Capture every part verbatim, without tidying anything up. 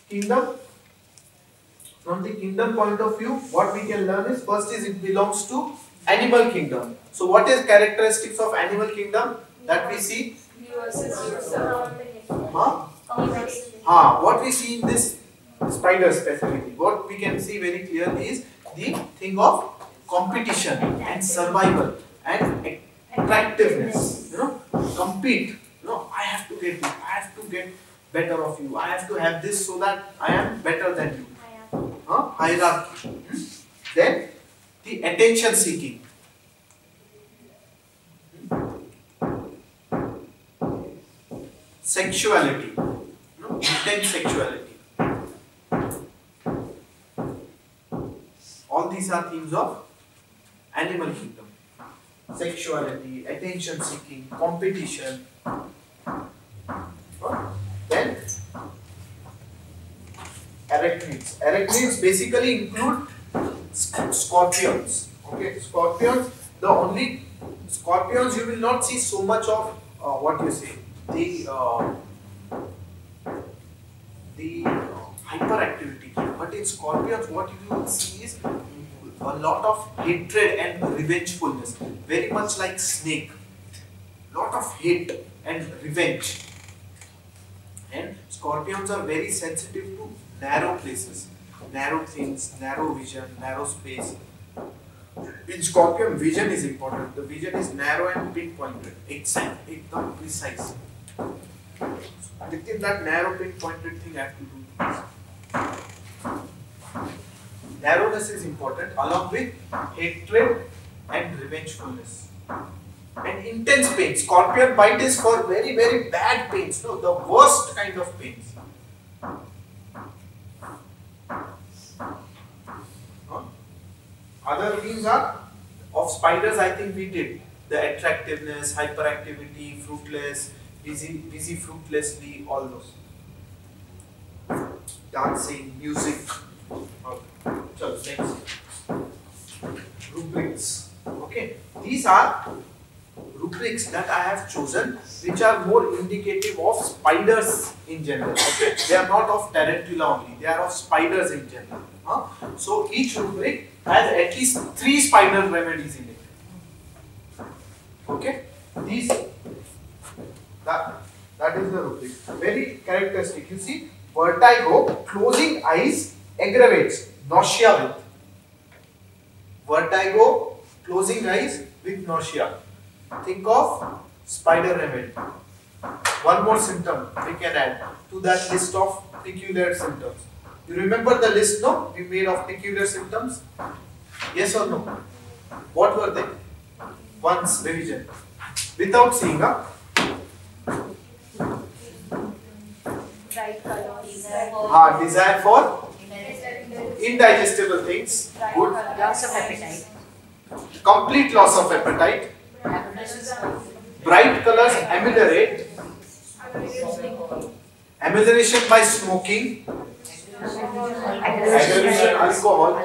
kingdom. From the kingdom point of view, what we can learn is first is it belongs to animal kingdom. So what is characteristics of animal kingdom that we see? Huh? Ah, what we see in this spider specifically, what we can see very clearly is the thing of competition and survival and attractiveness. You know, compete. You know, I have to get you. I have to get better of you. I have to have this so that I am better than you. Huh? Hierarchy. Hmm? Then the attention seeking. Sexuality. You know, intense sexuality. All these are themes of animal kingdom. Sexuality, attention seeking, competition. Then arachnids. Arachnids basically include scorpions. Okay, scorpions. The only scorpions you will not see so much of uh, what you say the uh, the uh, hyperactivity. But in scorpions, what you will see is a lot of hatred and revengefulness. Very much like snake. Lot of hate and revenge. And scorpions are very sensitive to narrow places, narrow things, narrow vision, narrow space. In scorpion, vision is important. The vision is narrow and pinpointed, exact, एकदम precise. Within that narrow pinpointed thing, I have to do this. Narrowness is important, along with hatred and revengefulness. And intense pain. Scorpion bite is for very, very bad pains. No, the worst kind of pains. Huh? Other themes are of spiders. I think we did the attractiveness, hyperactivity, fruitless, busy, busy fruitlessly, all those. Dancing, music. Okay. So next, rubrics. Okay, these are rubrics that I have chosen, which are more indicative of spiders in general. Okay, they are not of tarantula only; they are of spiders in general. Huh? So each rubric has at least three spider remedies in it. Okay, these that that is the rubric. Very characteristic. You see, vertigo, closing eyes, aggravates nausea with. Vertigo, closing eyes with nausea. Think of spider remedy. One more symptom we can add to that list of peculiar symptoms. You remember the list, no? We made of peculiar symptoms? Yes or no? What were they? Once revision. Without seeing up. Ah, desire for indigestible things. Good. Loss of appetite. Complete loss of appetite. Bright colors ameliorate. Amelioration by smoking. Aggravation, alcohol.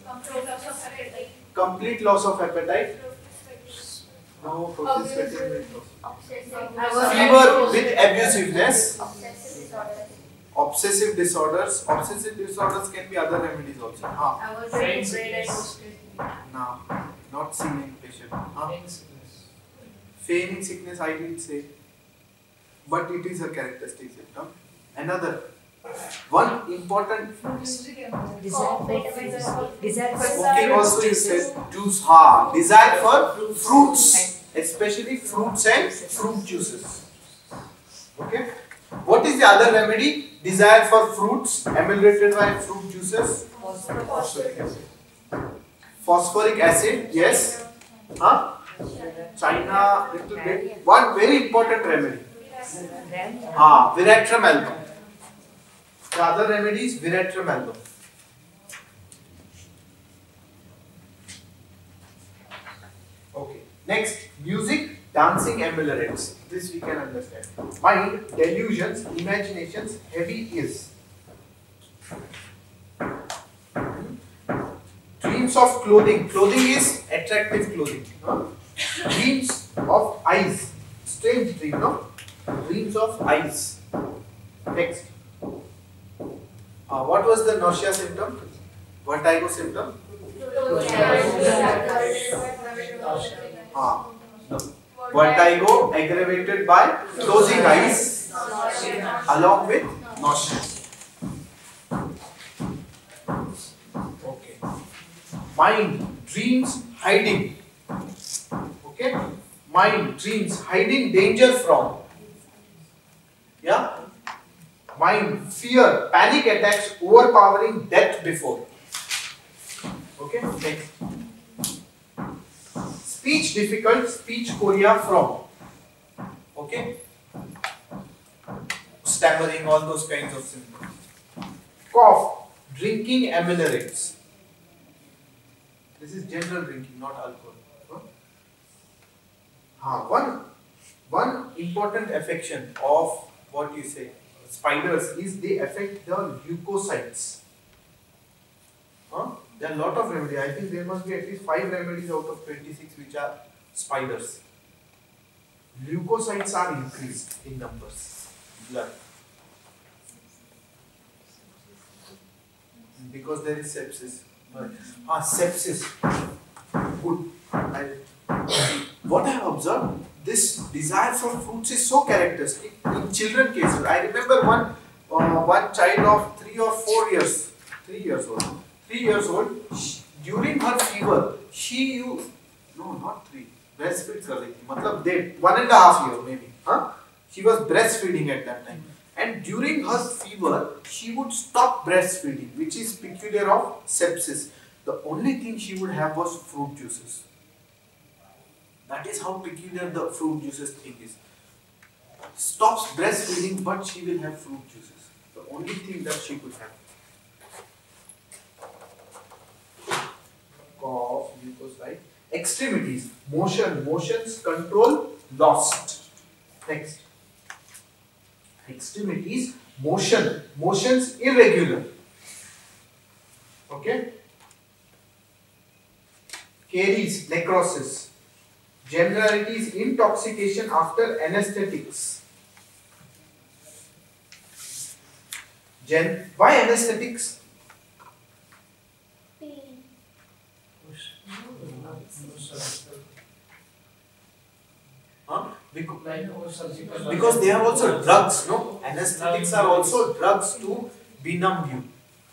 Complete loss of appetite. No, fever with abusiveness. Obsessive disorders. Obsessive disorders can be other remedies also. Ah. No, not seeing patient. Ah. Feigning sickness, I did say, but it is a characteristic symptom. Another one important smoking also you said juice. Ha, desire for fruits, especially fruits and fruit juices. Okay. What is the other remedy? Desire for fruits ameliorated by fruit juices. Phosphoric acid. Phosphoric acid, yes. Huh? China, little bit. One very important remedy. Ah, Veratrum album. The other remedy is Veratrum album. Okay. Next, music, dancing ameliorates. This we can understand. Mind, delusions, imaginations, heavy is. Dreams of clothing. Clothing is attractive clothing. Huh? Dreams of eyes. Strange dream, no? Dreams of eyes. Next. Uh, what was the nausea symptom? Vertigo symptom? Ah, no. Vertigo aggravated by closing eyes along with nausea. Okay. Mind, dreams, hiding. Okay. Mind, dreams, hiding danger from. Yeah. Mind, fear, panic attacks, overpowering death before. Okay. Next. Speech difficult, speech chorea from. Okay. Stammering, all those kinds of symptoms. Cough, drinking ameliorates. This is general drinking, not alcohol. Huh? Ah, one, one important affection of what you say spiders is they affect the leukocytes. Huh? There are a lot of remedies. I think there must be at least five remedies out of twenty-six which are spiders. Leukocytes are increased in numbers. Blood. Because there is sepsis. Ah, sepsis. Good. I, what I have observed, this desire for fruits is so characteristic in children cases. I remember one uh, one child of three or four years, three years old, three years old. She, during her fever, she used no, not three. Breastfeed कर रही थी. मतलब डेढ़ one and a half year maybe. Huh? She was breastfeeding at that time. And during her fever, she would stop breastfeeding, which is peculiar of sepsis. The only thing she would have was fruit juices. That is how peculiar the fruit juices thing is. Stops breastfeeding, but she will have fruit juices. The only thing that she could have. Cough, leukocyte. Extremities, motion, motions, control, lost. Next. Extremities, motion, motions irregular. Okay. Caries, necrosis. Generalities, intoxication after anesthetics. Gen why anesthetics? Pain. Huh? Because, because they are also drugs, no? Anesthetics are also drugs to benumb you.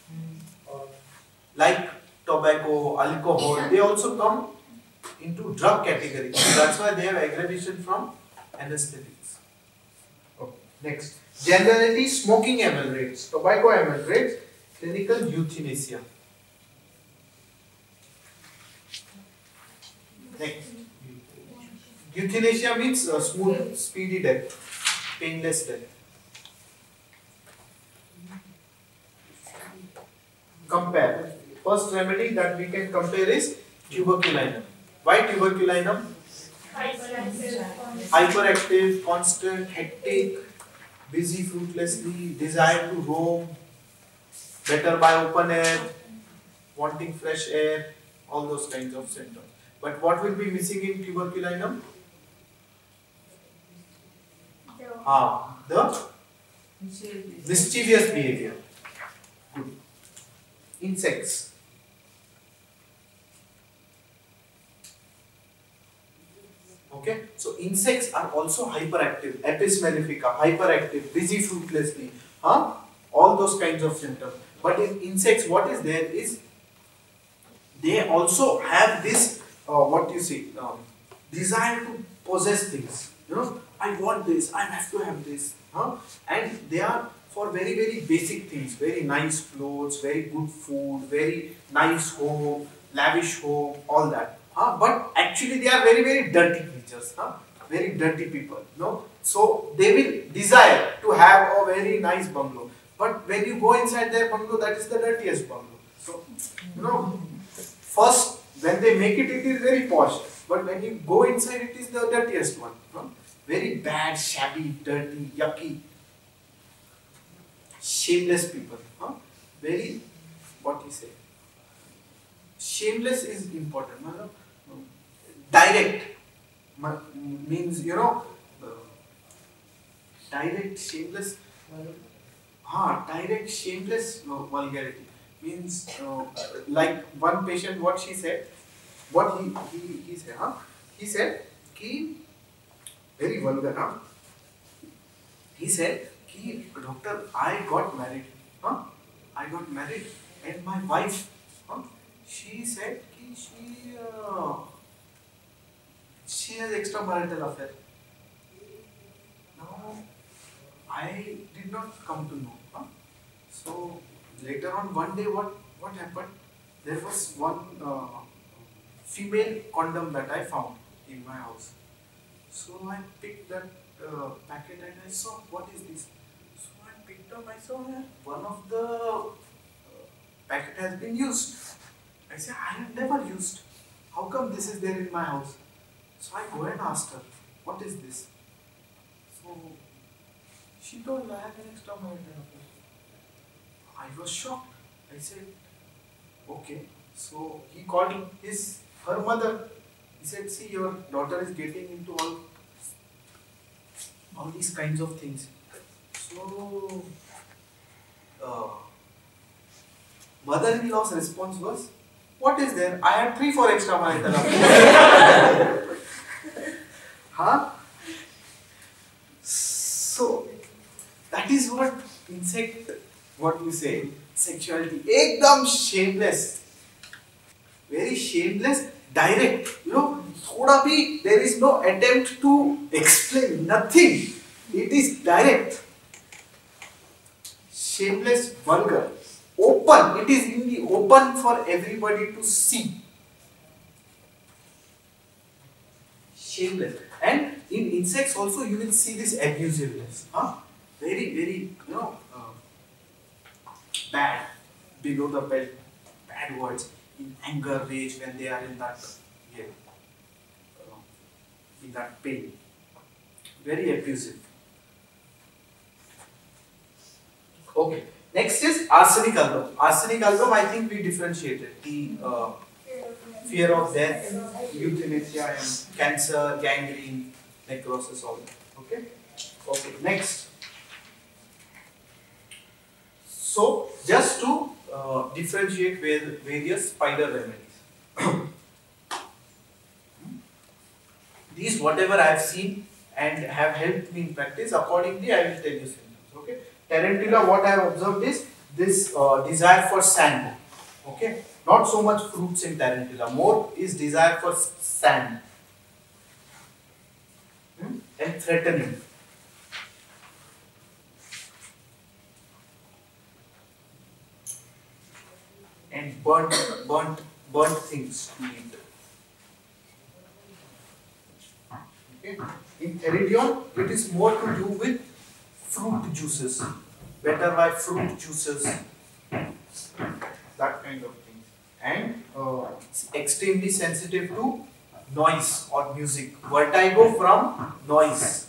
Like tobacco, alcohol, they also come into drug category. That's why they have aggravation from anesthetics. Okay. Next. Generally, smoking ameliorates, tobacco ameliorates, clinical euthanasia. Next. Euthanasia means uh, smooth, speedy death, painless death. Compare. First remedy that we can compare is tuberculinum. Why tuberculinum? Hyperactive. Hyperactive, constant, hectic, busy fruitlessly, desire to roam, better by open air, wanting fresh air, all those kinds of symptoms. But what will be missing in tuberculinum? Ah, the mischievous behavior. Good. Insects. Okay, so insects are also hyperactive. Apis mellifica, hyperactive, busy fruitlessly, huh? All those kinds of symptoms. But in insects, what is there is they also have this, uh, what you see, um, desire to possess things. You know, I want this, I have to have this, huh? And they are for very very basic things, very nice clothes, very good food, very nice home, lavish home, all that. Huh? But actually they are very very dirty creatures, huh? Very dirty people. No? So they will desire to have a very nice bungalow. But when you go inside their bungalow, that is the dirtiest bungalow. So, you know, first when they make it, it is very posh. But when you go inside, it is the dirtiest one. Huh? Very bad, shabby, dirty, yucky, shameless people. Huh? Very, what you say? Shameless is important. Direct means, you know, direct, shameless. हाँ, direct shameless uh, vulgarity means uh, like one patient what she said, what he he he said, huh? He said कि very vulgar, huh? He said कि doctor, I got married, huh? I got married and my wife, huh? She said कि she uh, she has extramarital affair. Now I did not come to know. Huh? So later on, one day, what what happened? There was one uh, female condom that I found in my house. So I picked that uh, packet and I saw what is this. So I picked up. I saw that one of the uh, packet has been used. I said I have never used. How come this is there in my house? So I go and asked her, what is this? So she told I have an extramarital affair. I was shocked. I said, okay. So he called his her mother. He said, see, your daughter is getting into all all these kinds of things. So uh, mother-in-law's response was, what is there? I had three, four extramarital affairs. Huh? So that is what insect, what you say, sexuality, ekdam shameless, very shameless, direct. You know, thoda bhi, there is no attempt to explain, nothing. It is direct, shameless, vulgar, open. It is in the open for everybody to see. Shameless. And in insects also you will see this abusiveness. Huh? Very, very, you know, uh, bad, below the belt, bad words, in anger, rage, when they are in that, yeah, uh, in that pain. Very abusive. Okay. Next is arsenic album. Arsenic album, I think we differentiated the uh, fear of death, euthanasia, and cancer, gangrene, necrosis, all that. Okay? Okay, next. So, just to uh, differentiate various spider remedies. These, whatever I have seen and have helped me in practice, accordingly I will tell you symptoms. Okay? Tarantula, what I have observed is this uh, desire for sand. Okay? Not so much fruits in tarantula, more is desire for sand. Hmm? And threatening. And burnt, burnt, burnt things to eat. Okay. In Theridion, it is more to do with fruit juices, better by fruit juices, that kind of things. And uh, extremely sensitive to noise or music, vertigo from noise.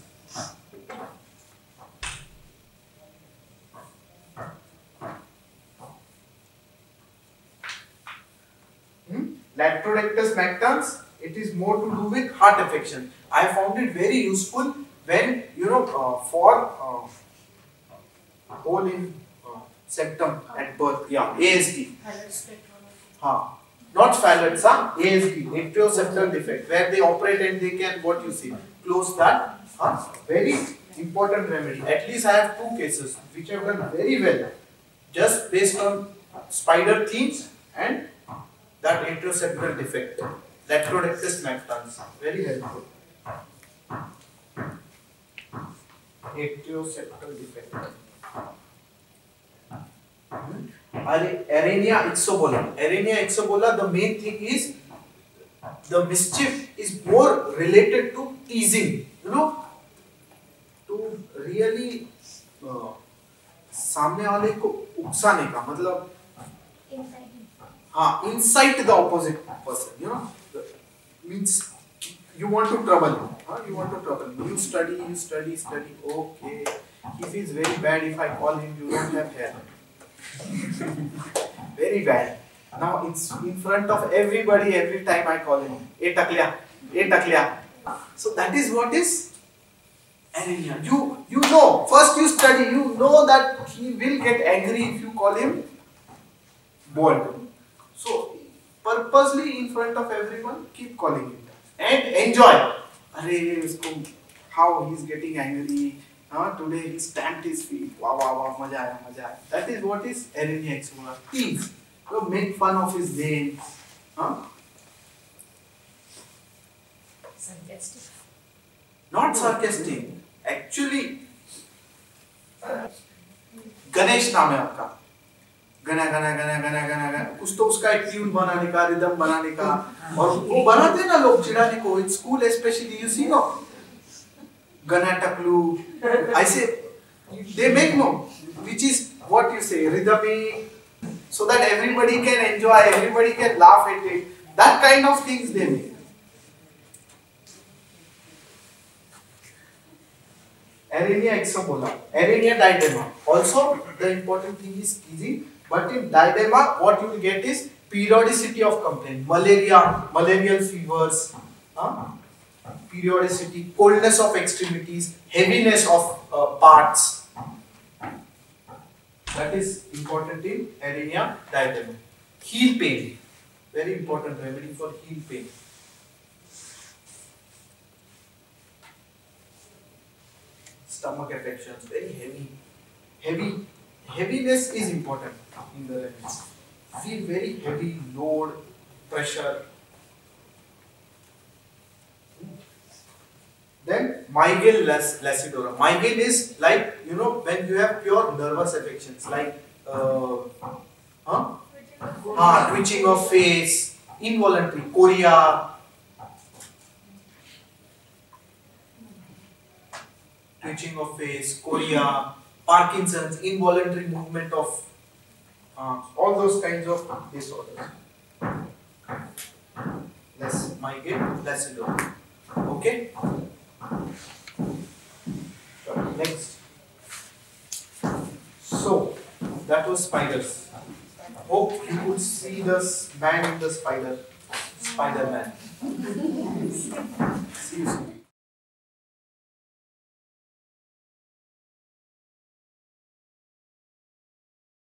Hmm? Lactodectus mactans, it is more to do with heart affection. I found it very useful when, you know, uh, for uh, hole in uh, septum at birth, yeah, A S D. Huh. Not Fallots, huh? A S D, atrioseptal defect, where they operate and they can, what you see, close that. Huh? Very important remedy. At least I have two cases which have done very well, just based on spider themes and that atrioseptal defect. Lactodectus mactans, very helpful. Atrioseptal defect. Arrhenia ixobola. Arrhenia ixobola, the main thing is the mischief is more related to teasing, you know, to really uh, सामने वाले को उकसाने का मतलब हाँ, incite the opposite person, you know, means you want to trouble him, huh? You want to trouble him. You study, you study, study. Okay, he feels very bad if I call him. You don't have hair. Very bad. Now it's in front of everybody every time I call him. Hey takliya, hey takliya. So that is what is Arrhenia. You you know. First you study. You know that he will get angry if you call him bold. So purposely in front of everyone, keep calling him and enjoy. Arey, usko, how he's getting angry. Uh, today he stamped his feet. Wow, wow, wow, maja aaya, maja aaya. That is what is Arrhenia exuberans. Please, don't make fun of his name. Huh? Sarcastic. Not sarcastic. Actually, Ganesh नाम है आपका. गना गना गना गना गना गना कुछ तो उसका एक ट्यून बनाने का, रिदम बनाने का, और वो बनाते हैं ना लोग चिढ़ाने को. In school especially you see no. Gana taklu. I say they make no, which is what you say, rhythmic, so that everybody can enjoy, everybody can laugh at it. That kind of things they make. Arrhenia exobola, Arrhenia diadema. Also, the important thing is easy, but in diadema, what you will get is periodicity of complaint. Malaria, malarial fevers, huh? Periodicity, coldness of extremities, heaviness of uh, parts. That is important in Arrhenia diadema. Heel pain, very important remedy for heel pain. Stomach affections, very heavy. Heavy, heaviness is important in the remedies. Feel very heavy load, pressure. Then Mygale lacidora. Mygale is like, you know, when you have pure nervous affections like uh, huh? ah, twitching of face, involuntary, chorea, twitching of face, chorea, Parkinson's, involuntary movement of uh, all those kinds of disorders. Less Mygale lacidora. Okay. Next. So that was spiders. Hope you could see the man in the spider. Spider-Man. See you soon.